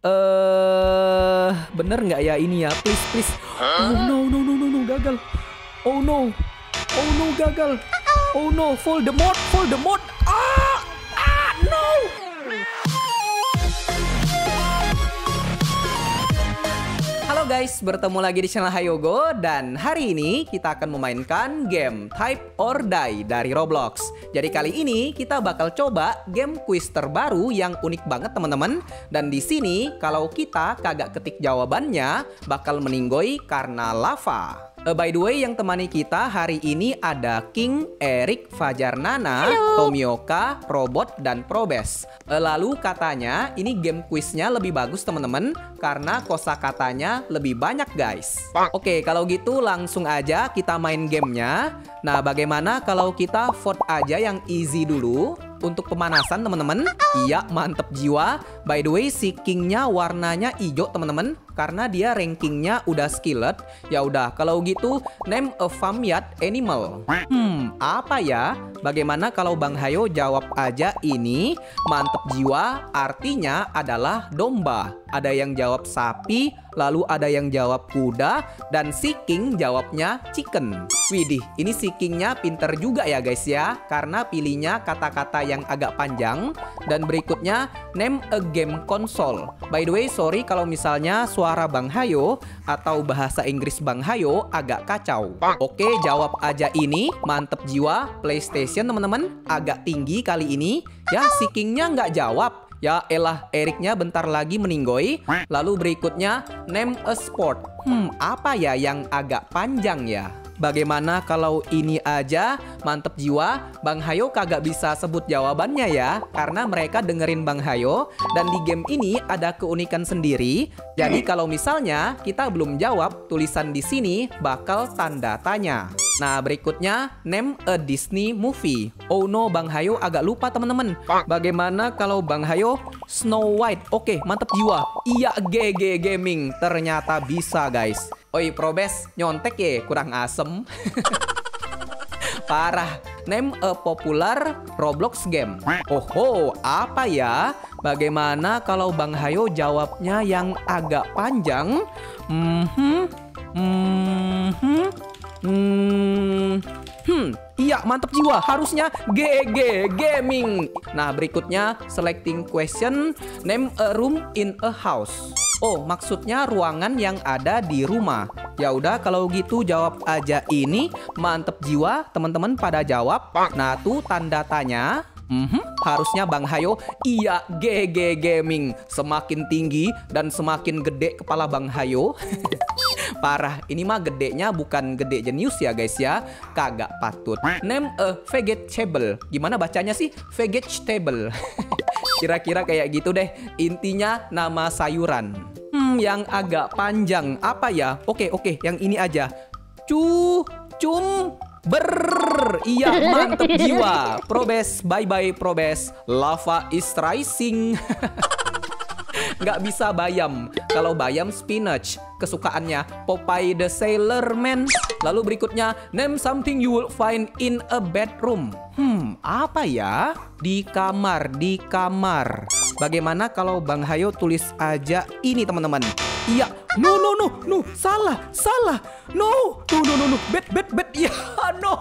Bener nggak ya ini ya? Please, please. Oh no, no, no, no, no, gagal. Oh no, oh no, gagal. Oh no, Voldemort, Voldemort. No. Halo guys, bertemu lagi di channel Hayogo. Dan hari ini kita akan memainkan game Type or Die dari Roblox. Jadi kali ini kita bakal coba game quiz terbaru yang unik banget teman-teman. Dan di sini kalau kita kagak ketik jawabannya bakal meninggoy karena lava. By the way, yang temani kita hari ini ada King, Eric, Fajar Nana, Tomioka, Robot, dan Probes. Lalu katanya ini game quiznya lebih bagus teman-teman karena kosakatanya lebih banyak guys. Oke, kalau gitu langsung aja kita main gamenya. Nah, bagaimana kalau kita vote aja yang easy dulu untuk pemanasan teman-teman? Iya, mantep jiwa. By the way, si Kingnya warnanya hijau teman-teman karena dia rankingnya udah skillet. Ya udah, kalau gitu name a farmyard animal. Apa ya? Bagaimana kalau Bang Hayo jawab aja ini? Mantep jiwa, artinya adalah domba. Ada yang jawab sapi, lalu ada yang jawab kuda, dan si King jawabnya chicken. Widih, ini si Kingnya pinter juga ya guys ya, karena pilihnya kata-kata yang agak panjang. Dan berikutnya, name a game console. By the way, sorry kalau misalnya suara Bang Hayo atau bahasa Inggris Bang Hayo agak kacau. Oke, jawab aja ini. Mantep jiwa, PlayStation teman-teman. Agak tinggi kali ini. Ya, si Kingnya nggak jawab. Ya elah, Ericnya bentar lagi meninggoy. Lalu berikutnya, name a sport. Apa ya yang agak panjang ya? Bagaimana kalau ini aja? Mantep jiwa, Bang Hayo kagak bisa sebut jawabannya ya, karena mereka dengerin Bang Hayo. Dan di game ini ada keunikan sendiri. Jadi kalau misalnya kita belum jawab, tulisan di sini bakal tanda tanya. Nah, berikutnya name a Disney movie. Oh no, Bang Hayo agak lupa teman-teman. Bagaimana kalau Bang Hayo Snow White? Oke, mantep jiwa. Iya, GG Gaming. Ternyata bisa guys. Oi, Probes, nyontek ya, kurang asem. Parah. Name a popular Roblox game. Oh, apa ya? Bagaimana kalau Bang Hayo jawabnya yang agak panjang? Iya, mantep jiwa. Harusnya GG Gaming. Nah, berikutnya selecting question. Name a room in a house. Oh, maksudnya ruangan yang ada di rumah. Ya udah, kalau gitu jawab aja ini. Mantep jiwa, teman-teman pada jawab. Nah, tuh tanda tanya. Harusnya Bang Hayo. Iya, GG Gaming. Semakin tinggi dan semakin gede kepala Bang Hayo. Parah, ini mah gedenya bukan gede jenius ya guys ya. Kagak patut. Name a vegetable. Gimana bacanya sih? Vegetable. Kira-kira kayak gitu deh. Intinya nama sayuran. Yang agak panjang. Apa ya? Oke, yang ini aja. Ber. Iya, mantep jiwa. Probes, bye-bye Probes. Lava is rising. Nggak bisa bayam. Kalau bayam spinach. Kesukaannya Popeye the Sailor Man. Lalu berikutnya, name something you will find in a bedroom. Apa ya? Di kamar. Bagaimana kalau Bang Hayo tulis aja ini teman-teman? Iya. No. Salah. No. Bed. Ya, no.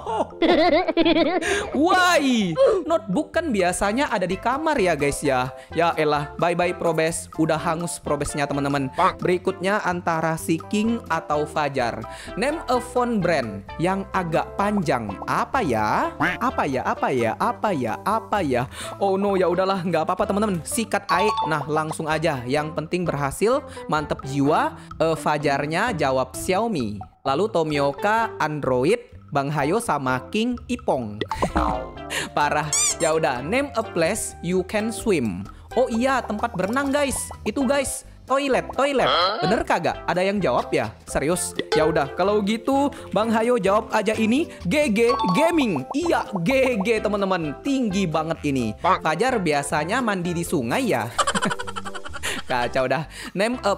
Why? Notebook kan biasanya ada di kamar ya guys ya. Ya elah, bye-bye Probes. Udah hangus Probesnya teman-teman. Berikutnya antara si King atau Fajar. Name a phone brand yang agak panjang. Apa ya? Oh no, ya udahlah, nggak apa-apa teman-teman. Sikat ae. Nah, langsung aja. Yang penting berhasil. Mantep jiwa. Fajarnya jawab Xiaomi. Lalu Tomioka Android, Bang Hayo sama King Ipong. Parah. Ya udah, name a place you can swim. Oh iya, tempat berenang guys. Itu guys, toilet. Bener kagak? Ada yang jawab ya? Serius? Ya udah, kalau gitu Bang Hayo jawab aja ini. GG Gaming. Iya, GG teman-teman. Tinggi banget ini. Fajar biasanya mandi di sungai ya. Kacau dah. Name a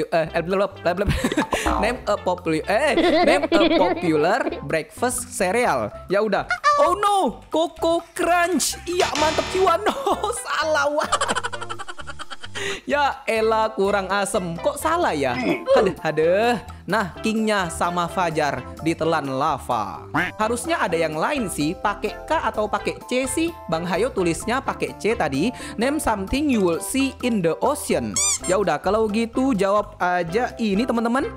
popular breakfast cereal. Ya udah. Oh no, Coco Crunch. Iya, mantep jiwa. No, salah. Ya elah kurang asem, kok salah ya? Aduh. Nah, Kingnya sama Fajar ditelan lava. Harusnya ada yang lain sih, pakai K atau pakai C sih? Bang Hayo tulisnya pakai C tadi. Name something you will see in the ocean. Ya udah, kalau gitu jawab aja ini teman-teman.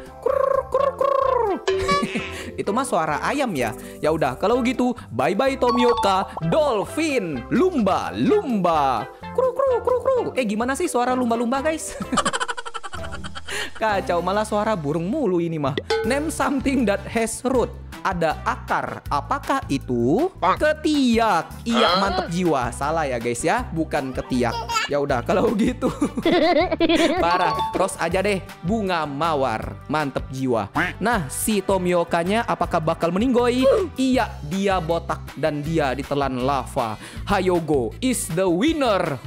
Itu mah suara ayam ya. Ya udah, kalau gitu bye bye Tomioka, dolphin, lumba. Kru. Gimana sih suara lumba-lumba guys? Kacau, malah suara burung mulu ini mah. Name something that has root. Ada akar. Apakah itu? Ketiak. Iya, mantep jiwa. Salah ya guys ya, bukan ketiak. Ya udah, kalau gitu. Parah. Ros aja deh. Bunga mawar. Mantep jiwa. Nah, si Tomiokanya apakah bakal meninggoy? Iya, dia botak dan dia ditelan lava. Hayogo is the winner.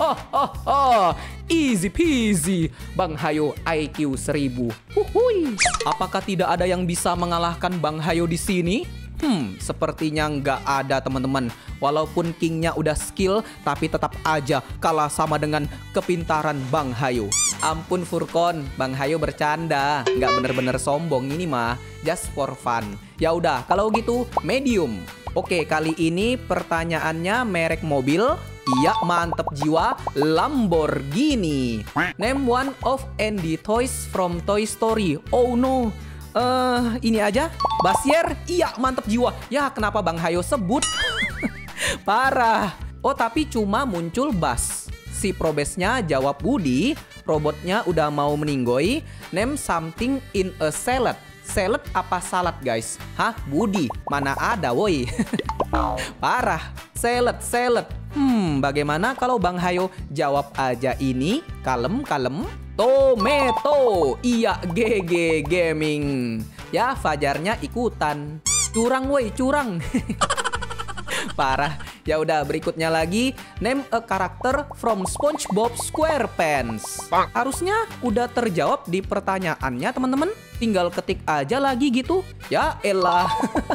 Easy peasy. Bang Hayo IQ 1000. Huhui. Apakah tidak ada yang bisa mengalahkan Bang Hayo di sini? Sepertinya nggak ada teman-teman. Walaupun Kingnya udah skill, tapi tetap aja kalah sama dengan kepintaran Bang Hayo. Ampun Furkon, Bang Hayo bercanda. Nggak bener-bener sombong ini mah, just for fun. Ya udah, kalau gitu medium. Oke, kali ini pertanyaannya merek mobil. Iya, mantep jiwa, Lamborghini. Name one of Andy toys from Toy Story. Oh no. Ini aja, Basier. Iya, mantep jiwa. Ya, kenapa Bang Hayo sebut? Parah. Oh, tapi cuma muncul Bas. Si probesnya jawab Budi. Robotnya udah mau meninggoy. Name something in a salad. Salad apa salad guys? Hah, Budi? Mana ada woi. Parah. Salad. Bagaimana kalau Bang Hayo jawab aja ini? Kalem. Tomato. Iya, GG Gaming. Ya, Fajarnya ikutan. Curang woi, curang. Parah. Ya udah, berikutnya lagi. Name a character from SpongeBob SquarePants. Harusnya udah terjawab di pertanyaannya teman-teman. Tinggal ketik aja lagi gitu. Ya elah.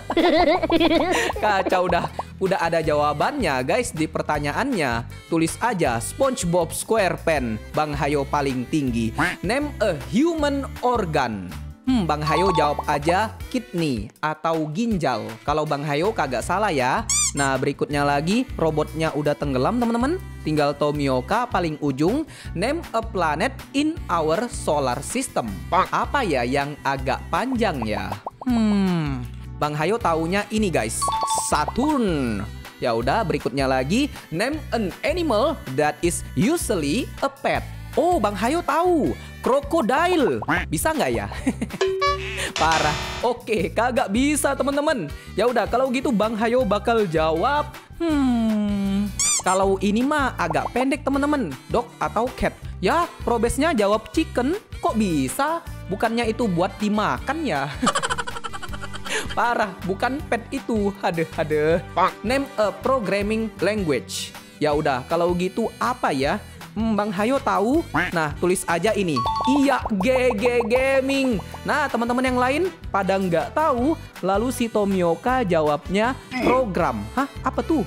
Kacau dah. Udah ada jawabannya guys di pertanyaannya. Tulis aja SpongeBob SquarePants. Bang Hayo paling tinggi. Name a human organ. Bang Hayo jawab aja kidney atau ginjal. Kalau Bang Hayo kagak salah ya. Nah, berikutnya lagi robotnya udah tenggelam teman-teman. Tinggal Tomioka paling ujung. Name a planet in our solar system. Apa ya yang agak panjang ya? Bang Hayo taunya ini guys, Saturn. Ya udah, berikutnya lagi. Name an animal that is usually a pet. Oh, Bang Hayo tahu, crocodile. Bisa nggak ya? Parah. Oke, kagak bisa teman-teman. Ya udah, kalau gitu Bang Hayo bakal jawab. Kalau ini mah agak pendek teman-teman. Dog atau cat? Ya, probesnya jawab chicken. Kok bisa? Bukannya itu buat dimakan ya? Parah, bukan pet itu. Aduh. Name a programming language. Ya udah, kalau gitu apa ya? Bang Hayo tahu? Nah, tulis aja ini. Iya, GG Gaming. Nah, teman-teman yang lain pada nggak tahu. Lalu si Tomioka jawabnya program. Hah? Apa tuh?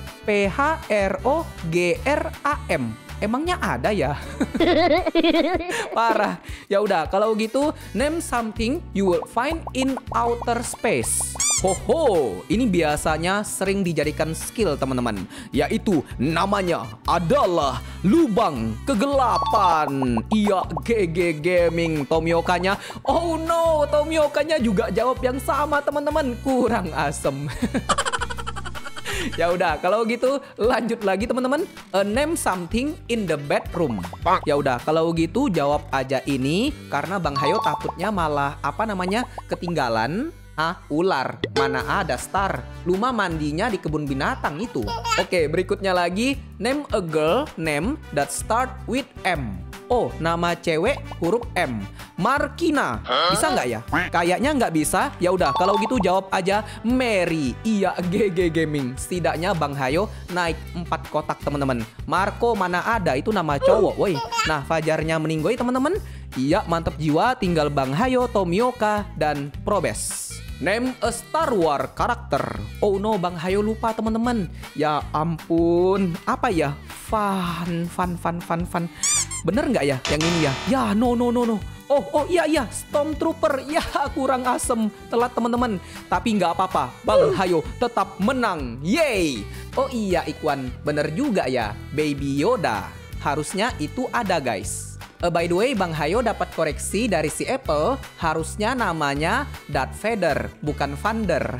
PHROGRAM. Emangnya ada ya? Parah. Ya udah, kalau gitu name something you will find in outer space. Hoho, ini biasanya sering dijadikan skill teman-teman. Yaitu namanya adalah lubang kegelapan. Iya, GG Gaming. Tomiokanya. Oh no, Tomiokanya juga jawab yang sama teman-teman. Kurang asem. Ya udah, kalau gitu lanjut lagi teman-teman. Name something in the bedroom. Ya udah, kalau gitu jawab aja ini karena Bang Hayo takutnya malah ketinggalan. Ular. Mana ada Star. Luma mandinya di kebun binatang itu. Oke, berikutnya lagi. Name a girl name that start with M. Oh, nama cewek huruf M. Markina. Bisa nggak ya? Kayaknya nggak bisa. Ya udah, kalau gitu jawab aja Mary. Iya, GG Gaming. Setidaknya Bang Hayo naik 4 kotak teman-teman. Marco mana ada, itu nama cowok, woi. Nah, Fajarnya meninggoy teman-teman. Iya, mantep jiwa. Tinggal Bang Hayo, Tomioka, dan Probes. Name a Star Wars karakter. Oh no, Bang Hayo lupa teman-teman. Ya ampun, apa ya? Fun. Bener nggak ya yang ini ya? Ya, no. Oh iya, Stormtrooper. Ya, kurang asem. Telat teman-teman. Tapi nggak apa-apa. Bang Hayo tetap menang. Yeay. Oh iya, Ikwan. Bener juga ya. Baby Yoda. Harusnya itu ada, guys. By the way, Bang Hayo dapat koreksi dari si Apple. Harusnya namanya Darth Vader, bukan Vander.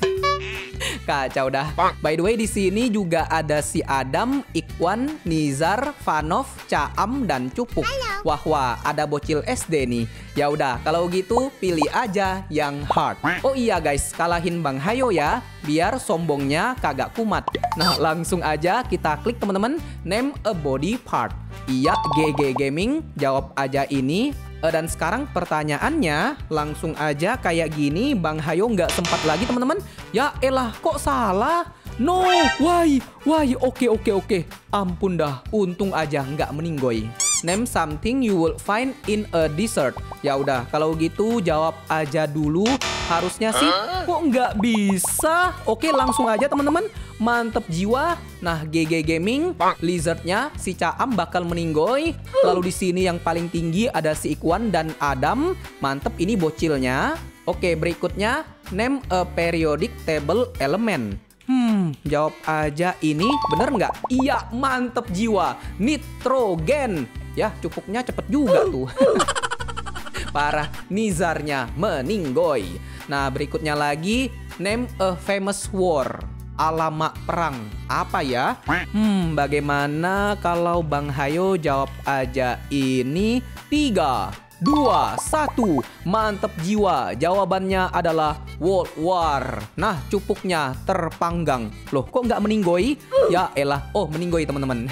Kacau dah. By the way, di sini juga ada si Adam, Ikwan, Nizar, Vanov, Caam, dan Cupuk. Wah, ada bocil SD nih. Ya udah, kalau gitu pilih aja yang hard. Oh iya guys, kalahin Bang Hayo ya, biar sombongnya kagak kumat. Nah, langsung aja kita klik teman-teman, name a body part. Iya, GG Gaming, jawab aja ini. Dan sekarang pertanyaannya langsung aja kayak gini. Bang Hayo nggak sempat lagi teman-teman. Ya elah, kok salah? No, why? Oke. Ampun dah, untung aja nggak meninggoy. Name something you will find in a desert. Ya udah, kalau gitu jawab aja dulu. Harusnya sih, kok nggak bisa? Oke, langsung aja teman-teman. Mantep jiwa. Nah, GG Gaming, lizardnya si Caam bakal meninggoy. Lalu di sini yang paling tinggi ada si Ikwan dan Adam. Mantep, ini bocilnya. Oke, berikutnya name a periodic table element. Jawab aja ini. Bener nggak? Iya, mantep jiwa. Nitrogen. Ya, cupuknya cepet juga tuh. Parah, Nizarnya meninggoy. Nah, berikutnya lagi, name a famous war. Alamak perang. Apa ya? Bagaimana kalau Bang Hayo jawab aja ini? 3, 2, 1. Mantep jiwa. Jawabannya adalah World War. Nah, cupuknya terpanggang. Loh, kok nggak meninggoy? Ya elah. Oh, meninggoy teman-teman.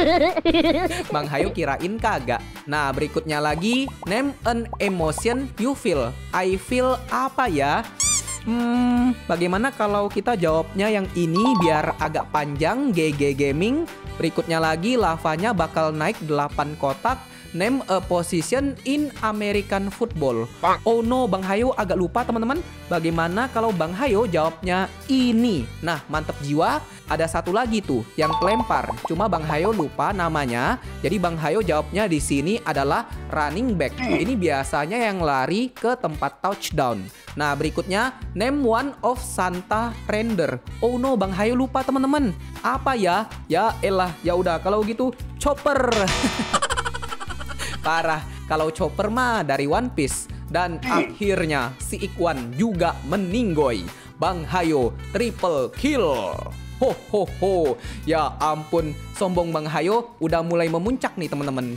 Bang Hayo kirain kagak. Nah, berikutnya lagi, name an emotion you feel. I feel apa ya? Bagaimana kalau kita jawabnya yang ini biar agak panjang, GG Gaming. Berikutnya lagi, lavanya bakal naik 8 kotak. Name a position in American football. Oh no, Bang Hayo agak lupa teman-teman. Bagaimana kalau Bang Hayo jawabnya ini? Nah, mantep jiwa. Ada satu lagi tuh yang pelempar. Cuma Bang Hayo lupa namanya. Jadi Bang Hayo jawabnya di sini adalah running back. Ini biasanya yang lari ke tempat touchdown. Nah, berikutnya name one of Santa Render. Oh no, Bang Hayo lupa teman-teman. Apa ya? Ya elah, ya udah kalau gitu Chopper. Parah, kalau Chopper mah dari One Piece. Dan akhirnya si Ikwan juga meninggoy. Bang Hayo triple kill. Ho. Ya ampun, sombong Bang Hayo udah mulai memuncak nih teman-teman.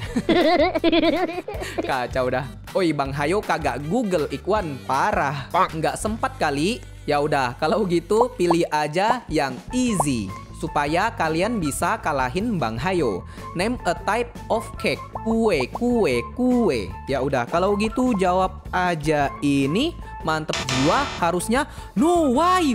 Kacau dah. Oi, Bang Hayo kagak Google Ikwan, parah. Nggak sempat kali. Ya udah, kalau gitu pilih aja yang easy supaya kalian bisa kalahin Bang Hayo. Name a type of cake. Kue. Ya udah, kalau gitu jawab aja ini. Mantep jiwa. Harusnya no, why?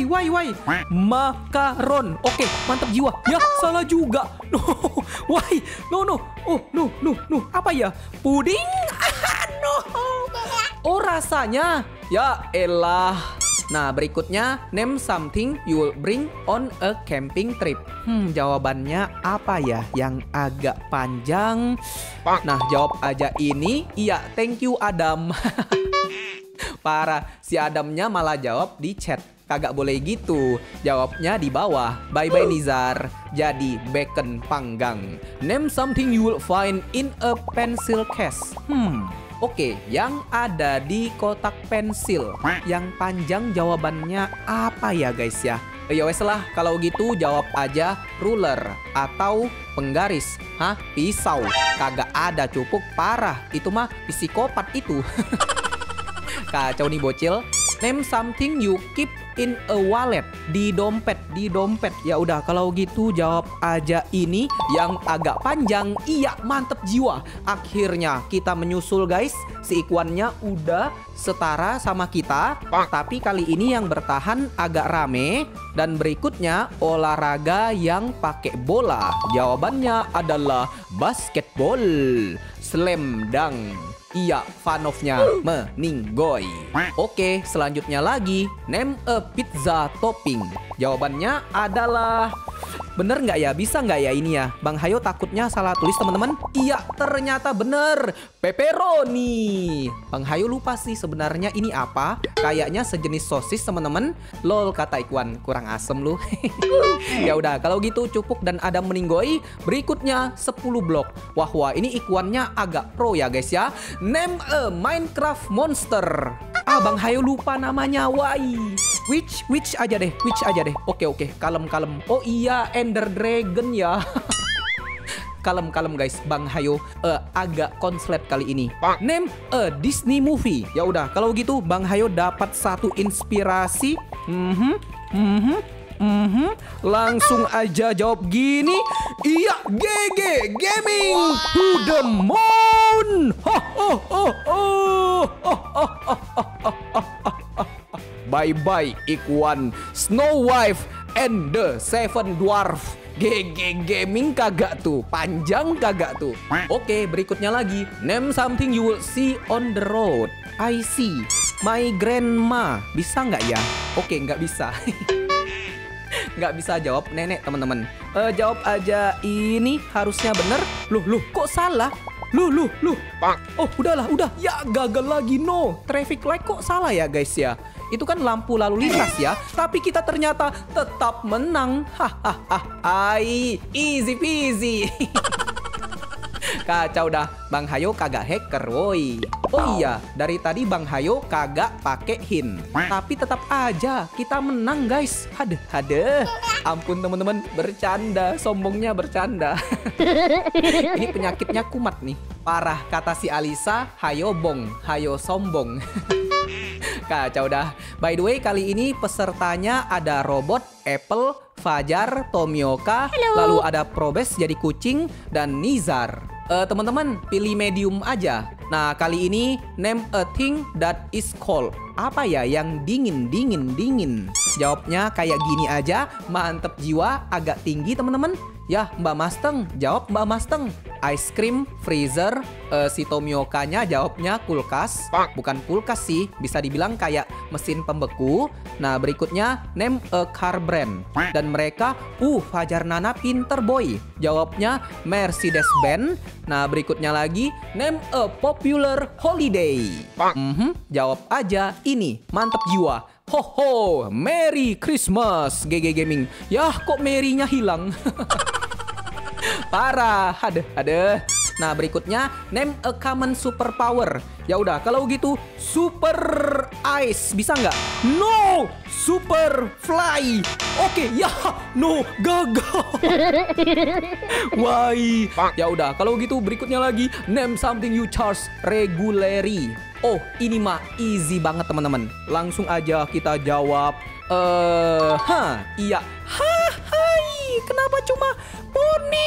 Makaron. Oke, mantep jiwa. Ya, salah juga. No, why? No. Oh, no. Apa ya? Puding? No. Oh, rasanya. Ya elah. Nah, berikutnya name something you will bring on a camping trip. Jawabannya apa ya yang agak panjang? Nah, jawab aja ini. Iya, thank you Adam. Parah, si Adamnya malah jawab di chat. Kagak boleh gitu. Jawabnya di bawah. Bye-bye Nizar. Jadi bacon panggang. Name something you will find in a pencil case. Oke, yang ada di kotak pensil yang panjang jawabannya apa ya guys ya? Ya wes lah, kalau gitu jawab aja ruler atau penggaris. Hah? Pisau? Kagak ada cupuk, parah. Itu mah psikopat itu. Kacau nih bocil. Name something you keep in a wallet. Di dompet. Ya udah, kalau gitu jawab aja ini yang agak panjang. Iya, mantep jiwa. Akhirnya kita menyusul guys. Si Ikwannya udah setara sama kita. Tapi kali ini yang bertahan agak rame. Dan berikutnya olahraga yang pakai bola. Jawabannya adalah basketball. Slam dunk. Iya, Vanovnya meninggoy. Oke, selanjutnya lagi. Name a pizza topping. Jawabannya adalah bener nggak ya? Bisa nggak ya ini ya? Bang Hayo takutnya salah tulis teman-teman. Iya, ternyata bener. Pepperoni. Bang Hayo lupa sih sebenarnya ini apa. Kayaknya sejenis sosis teman-teman. Lol kata Ikhwan, kurang asem lu. Ya udah, kalau gitu Cupuk dan Adam meninggoy. Berikutnya 10 blok. Wah, ini Ikhwannya agak pro ya guys ya. Name a Minecraft monster. Bang Hayo lupa namanya. Why? Which aja deh. Oke. Kalem. Oh iya, Ender Dragon ya. Kalem guys. Bang Hayo agak konslet kali ini. Name a Disney movie. Ya udah, kalau gitu Bang Hayo dapat satu inspirasi. Langsung aja jawab gini. Iya, GG Gaming to the moon. Bye Ikhwan, Snow White and the Seven Dwarf. GG Gaming kagak tuh, panjang kagak tuh. Oke, berikutnya lagi. Name something you will see on the road. I see my grandma. Bisa nggak ya? Oke, nggak bisa. Nggak bisa jawab nenek teman-teman. Jawab aja ini, harusnya bener. Loh, kok salah? Loh. Oh, udah. Ya, gagal lagi. No, traffic light kok salah ya guys ya. Itu kan lampu lalu lintas ya. Tapi kita ternyata tetap menang. Easy peasy. Kacau dah, Bang Hayo kagak hacker woi. Oh iya, dari tadi Bang Hayo kagak pakai hint. Tapi tetap aja kita menang guys. Hadeh. Ampun teman-teman, bercanda, sombongnya bercanda. Ini penyakitnya kumat nih. Parah kata si Alisa, Hayo bong, Hayo sombong. Kacau dah. By the way, kali ini pesertanya ada Robot, Apple, Fajar, Tomioka, lalu ada Probes jadi kucing, dan Nizar. Teman-teman, pilih medium aja. Nah, kali ini name a thing that is cold. Apa ya yang dingin? Jawabnya kayak gini aja, mantep jiwa, agak tinggi teman-teman. Ya, Mbak Masteng, jawab Mbak Masteng. Ice cream, freezer. Si Tomiokanya jawabnya kulkas. Bukan kulkas sih, bisa dibilang kayak mesin pembeku. Nah, berikutnya name a car brand. Dan mereka, Fajar Nana pinter boy. Jawabnya Mercedes-Benz. Nah, berikutnya lagi name a popular holiday. Jawab aja ini, mantep jiwa. Ho, Merry Christmas, GG Gaming. Yah, kok Merry-nya hilang? Parah, ada. Nah, berikutnya name a common superpower. Ya udah, kalau gitu super ice bisa nggak? No, super fly. Oke, ya, no, gagal. Why? Ya udah, kalau gitu berikutnya lagi name something you charge regularly. Oh, ini mah easy banget teman-teman. Langsung aja kita jawab. Iya. Hai, kenapa cuma poni?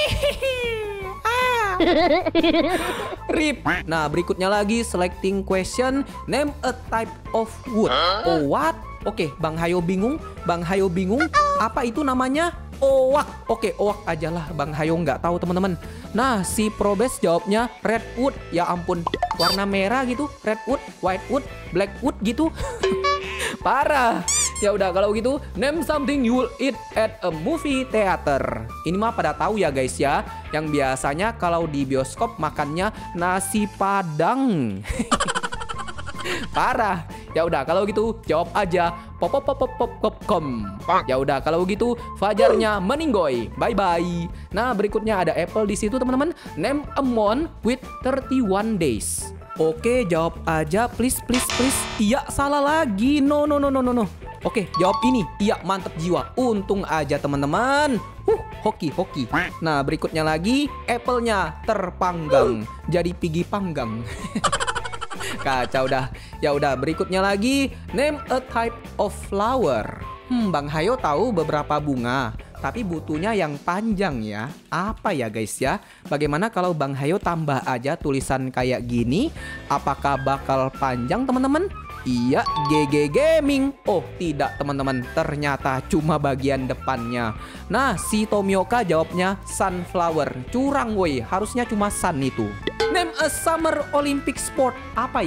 Rip. Nah, berikutnya lagi selecting question. Name a type of wood. Oh, what? Oke, Bang Hayo bingung. Apa itu namanya? Owak. Oke, owak aja lah. Bang Hayo nggak tahu teman-teman. Nah, si Probes jawabnya redwood. Ya ampun, warna merah gitu. Redwood, whitewood, blackwood gitu. Parah. Ya udah, kalau gitu name something you will eat at a movie theater. Ini mah pada tahu ya guys ya. Yang biasanya kalau di bioskop makannya nasi padang. Parah. Ya udah, kalau gitu jawab aja popkom. Ya udah, kalau gitu Fajarnya meninggoy. Bye. Nah, berikutnya ada Apple di situ teman-teman. Name a month with 31 days. Oke, jawab aja please. Iya, salah lagi. No. Oke, jawab ini. Iya, mantep jiwa. Untung aja teman-teman. Hoki. Nah, berikutnya lagi Apple-nya terpanggang. Jadi pigi panggang. Kacau dah. Ya udah, berikutnya lagi name a type of flower. Bang Hayo tahu beberapa bunga, tapi butuhnya yang panjang ya. Apa ya guys ya? Bagaimana kalau Bang Hayo tambah aja tulisan kayak gini? Apakah bakal panjang teman-teman? Iya, GG Gaming. Oh, tidak teman-teman, ternyata cuma bagian depannya. Nah, si Tomioka jawabnya sunflower. Curang woi, harusnya cuma sun itu. Name a summer Olympic sport. Apa ya?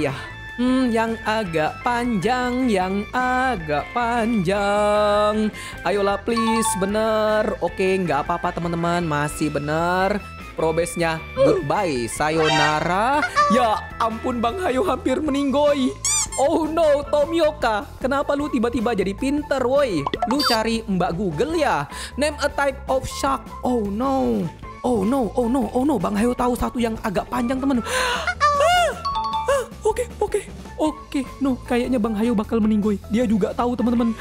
Yang agak panjang, yang agak panjang. Ayolah please, bener. Oke, nggak apa-apa teman-teman, masih bener. Probesnya goodbye, sayonara. Ya ampun Bang Hayo hampir meninggoy. Oh no, Tomioka, kenapa lu tiba-tiba jadi pinter woi? Lu cari Mbak Google ya? Name a type of shark. Oh no. Oh no, oh no, oh no. Bang Hayo tahu satu yang agak panjang teman. Oke, no, kayaknya Bang Hayo bakal meninggoy. Dia juga tahu teman-teman.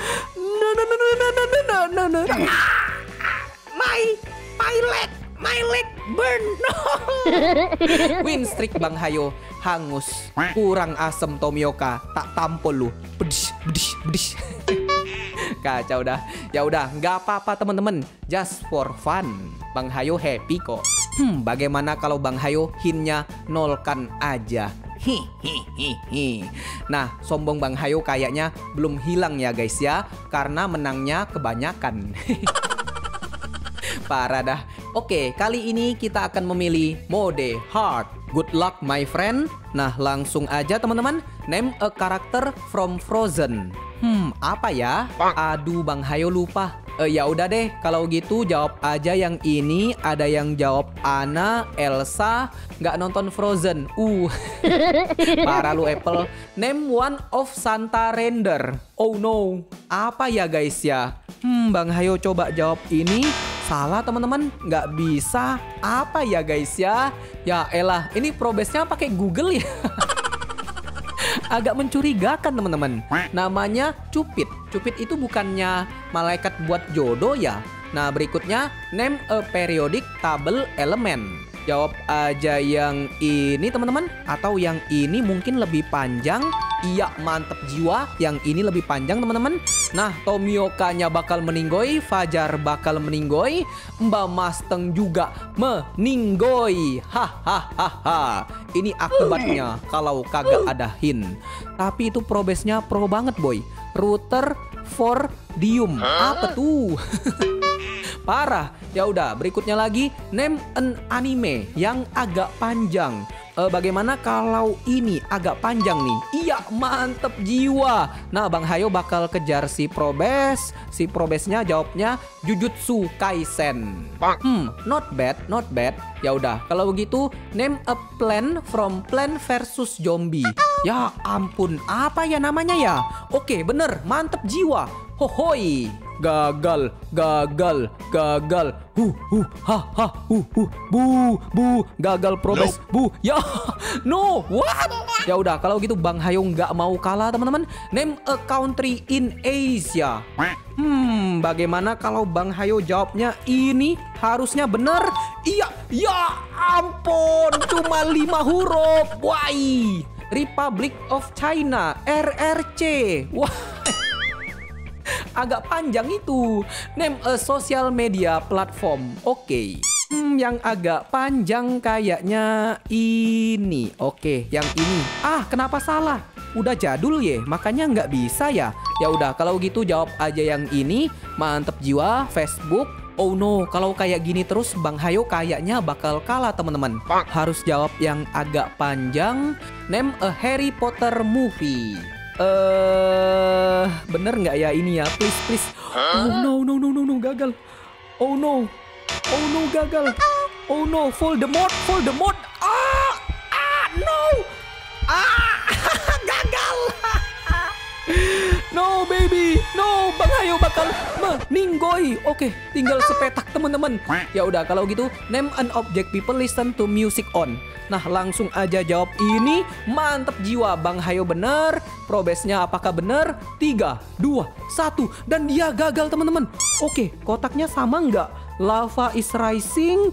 My leg burn. No. Win streak Bang Hayo hangus. Kurang asem Tomioka. Tak tampol lu. Bedis. Kacau dah. Ya udah, nggak apa-apa teman-teman. Just for fun. Bang Hayo happy kok. Bagaimana kalau Bang Hayo hinnya nolkan aja? Hihihihi. Nah, sombong Bang Hayo kayaknya belum hilang ya guys ya, karena menangnya kebanyakan. Parah dah. Oke, kali ini kita akan memilih mode hard. Good luck my friend. Nah, langsung aja teman-teman. Name a character from Frozen. Apa ya? Aduh, Bang Hayo lupa. Ya udah deh, kalau gitu jawab aja yang ini. Ada yang jawab Anna, Elsa, nggak nonton Frozen. Parah lu Apple. Name one of Santa Render. Oh no, apa ya guys ya? Bang Hayo coba jawab ini. Salah teman-teman, nggak bisa. Apa ya guys ya? Ya elah, ini probesnya pakai Google ya. Agak mencurigakan teman-teman. Namanya Cupid. Cupid itu bukannya malaikat buat jodoh ya? Nah berikutnya, name a periodic table element. Jawab aja yang ini teman-teman. Atau yang ini mungkin lebih panjang. Iya mantep jiwa. Yang ini lebih panjang teman-teman. Nah Tomiokanya bakal meninggoy. Fajar bakal meninggoy. Mbak Masteng juga meninggoy. Hahaha. Ini akibatnya kalau kagak ada hint. Tapi itu probesnya pro banget boy. Router for Dium. Apa tuh? Parah. Ya udah, berikutnya lagi name an anime yang agak panjang. Bagaimana kalau ini agak panjang nih? Iya, mantep jiwa. Nah, Bang Hayo bakal kejar si probes. Si probesnya jawabnya Jujutsu Kaisen. Not bad, not bad. Ya udah, kalau begitu name a plant from Plant versus Zombie. Ya ampun, apa ya namanya ya? Oke, bener, mantep jiwa. Hohoi. Gagal. Bu. Gagal probes. Bu. Ya. No. What? Ya udah, kalau gitu Bang Hayo nggak mau kalah teman-teman. Name a country in Asia. Bagaimana kalau Bang Hayo jawabnya ini? Harusnya bener. Iya. Ya ampun, cuma 5 huruf. Why? Republic of China, RRC. Wah. Agak panjang itu. Name a social media platform. Oke. Yang agak panjang kayaknya ini. Oke, yang ini. Kenapa salah? Udah jadul ya, makanya nggak bisa ya. Ya udah, kalau gitu jawab aja yang ini. Mantep jiwa, Facebook. Oh no, kalau kayak gini terus Bang Hayo kayaknya bakal kalah teman-teman. Harus jawab yang agak panjang. Name a Harry Potter movie. Bener nggak ya ini ya? Please. Oh no, gagal. Oh no, gagal. Oh no, Voldemort. No. Gagal. No baby, no. Bang Hayo bakal meninggoy. Oke, tinggal sepetak teman-teman. Ya udah, kalau gitu name an object people listen to music on. Nah, langsung aja jawab ini. Mantep jiwa, Bang Hayo bener. Probesnya apakah bener? 3, 2, 1. Dan dia gagal teman-teman. Oke, kotaknya sama nggak? Lava is rising.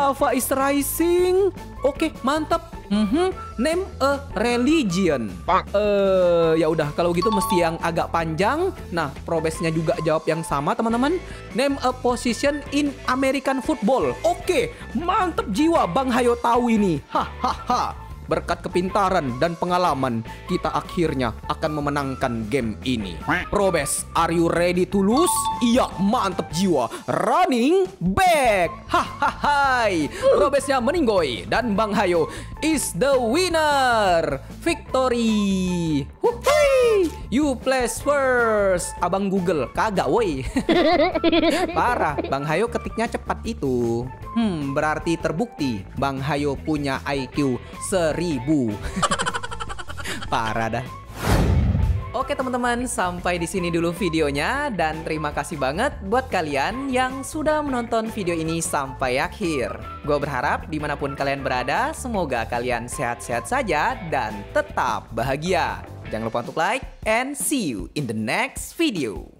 Oke, mantap. Name a religion. Ya udah, kalau gitu mesti yang agak panjang. Nah, probesnya juga jawab yang sama teman-teman. Name a position in American football. Oke, mantep jiwa, Bang Hayo tahu ini. berkat kepintaran dan pengalaman, kita akhirnya akan memenangkan game ini. Robes, are you ready to lose? Iya, mantep jiwa. Running back. Hahaha. Robesnya meninggoy dan Bang Hayo is the winner. Victory. Wuhui. You place first. Abang Google kagak woi. Parah, Bang Hayo ketiknya cepat itu. Berarti terbukti Bang Hayo punya IQ 1000. Parah dah. Oke teman-teman, sampai di sini dulu videonya dan terima kasih banget buat kalian yang sudah menonton video ini sampai akhir. Gue berharap dimanapun kalian berada, semoga kalian sehat-sehat saja dan tetap bahagia. Jangan lupa untuk like and see you in the next video.